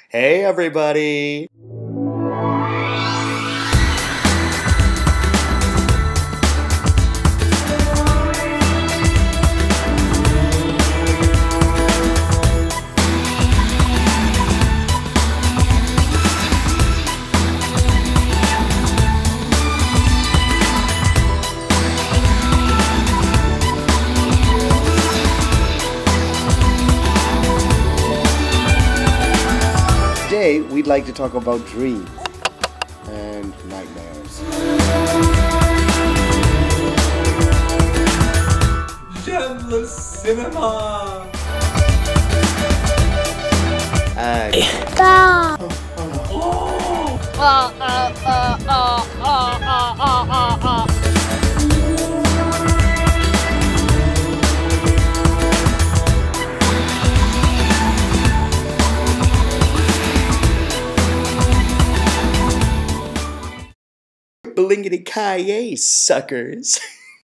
Hey everybody! Today, we'd like to talk about dreams and nightmares. J'aime le cinéma. Blingity-ki-yay, suckers!